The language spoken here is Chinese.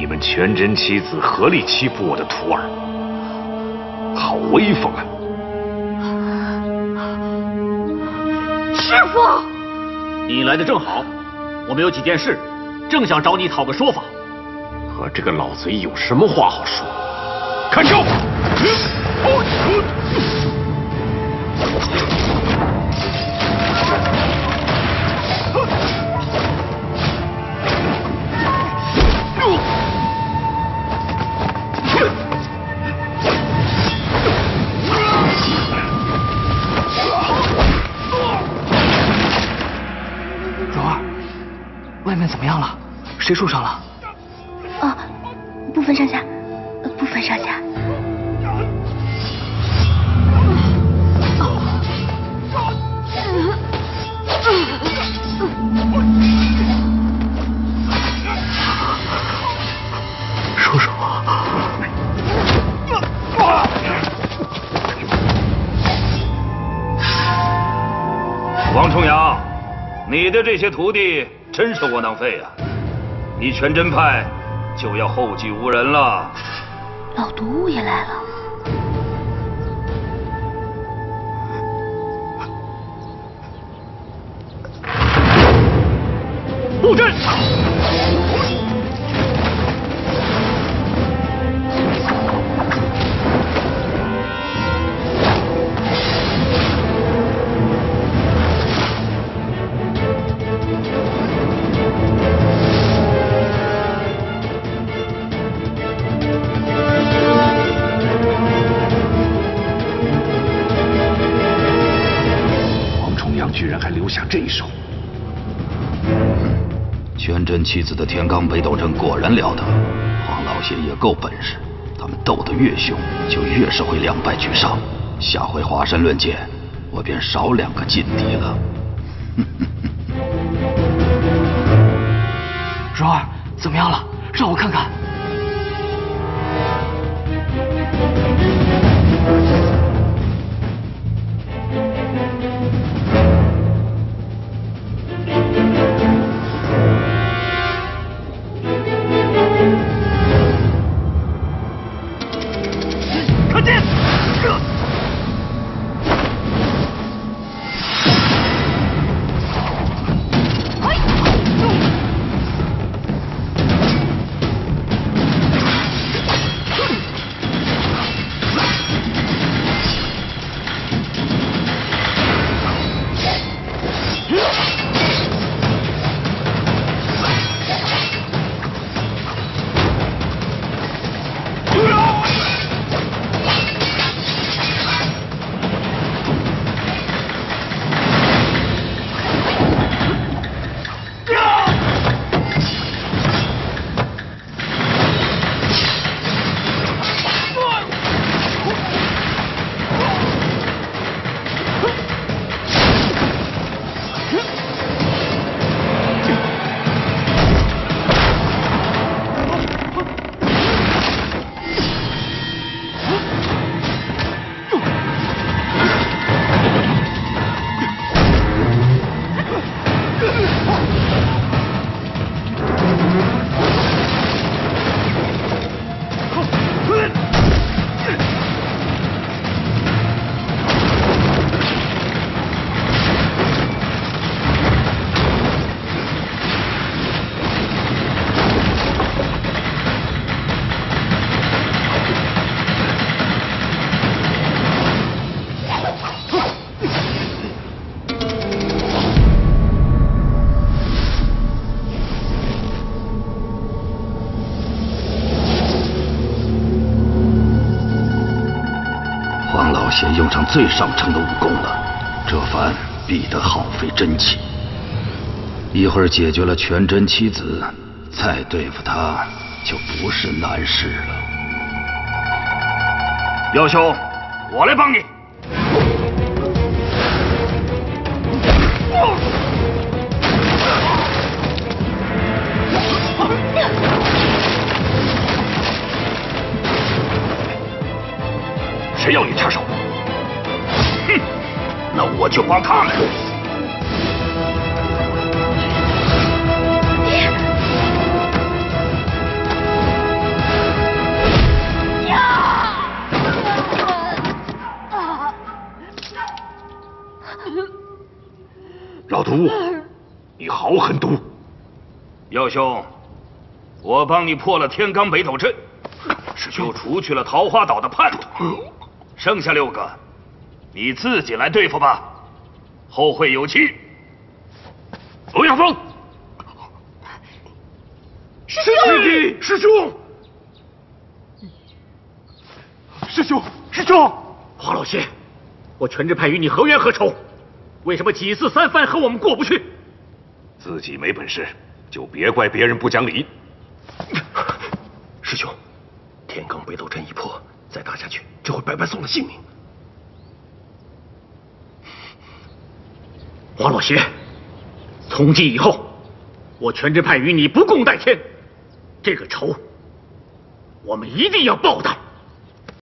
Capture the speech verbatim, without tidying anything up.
你们全真七子合力欺负我的徒儿，好威风啊！ 师父， 你来的正好，我们有几件事，正想找你讨个说法。 和这个老贼有什么话好说？看招！ 蓉儿，外面怎么样了？谁受伤了？ 啊，不分上下，不分上下。 叔叔， 王重阳，你的这些徒弟真是窝囊废啊！你全真派就要后继无人了。 老毒物也来了。 布阵！ 王重阳居然还留下这一手。 全真七子的天罡北斗阵果然了得，黄老邪也够本事。他们斗得越凶，就越是会两败俱伤。下回华山论剑，我便少两个劲敌了。 蓉儿，怎么样了？让我看看。 看剑！ 先用上最上乘的武功了，这番必得耗费真气。一会儿解决了全真七子，再对付他就不是难事了。姚兄，我来帮你。谁要你插手？哼，那我就帮他们。 毒，你好狠毒！ 耀兄，我帮你破了天罡北斗阵，又除去了桃花岛的叛徒，剩下六个，你自己来对付吧，后会有期。欧阳锋， 师弟，师兄，师兄，师兄， 黄老邪，我全支派与你何冤何仇？为什么几次三番和我们过不去？ 自己没本事，就别怪别人不讲理。 师兄，天罡北斗阵一破，再打下去就会白白送了性命。 黄老邪，从今以后，我全支派与你不共戴天，这个仇，我们一定要报的。